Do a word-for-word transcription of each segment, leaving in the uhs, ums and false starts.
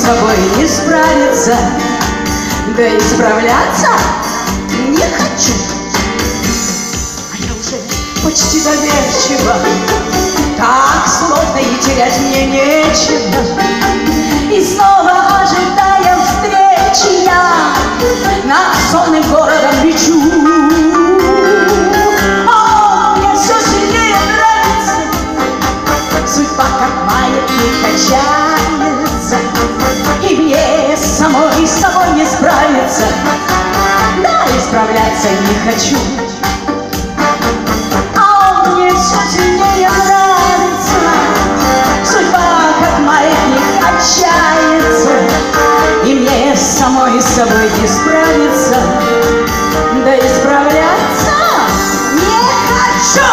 собой не справиться, да и справляться не хочу. А я уже почти доверчива, так сложно и терять мне нечего. И снова ожидая встречи, я над сонным городом лечу. О, мне все сильнее нравится судьба, как маятник качается, и мне самой с собой не справиться, да и справляться не хочу. А мне все сильнее нравится судьба, как маятник качается, и мне самой с собой не справиться, да и справляться не хочу.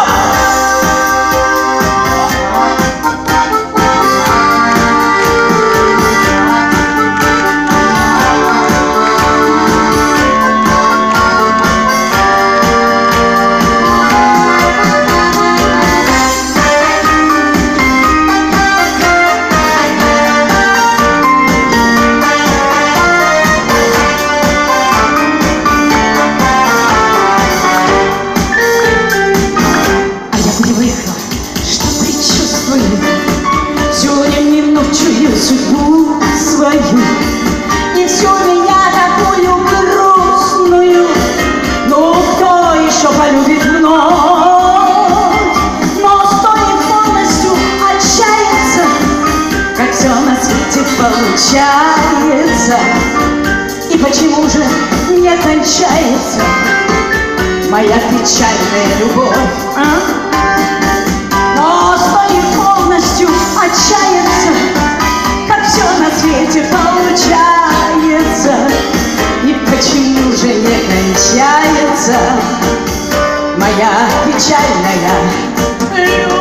Судьбу свою, и всю меня такую грустную. Ну кто еще полюбит вновь? Но стоит полностью отчаяться, как все на свете получается. И почему же не кончается моя печальная любовь, а? Но стоит полностью отчаяться, все на свете получается, и почему же не кончается моя печальная любовь?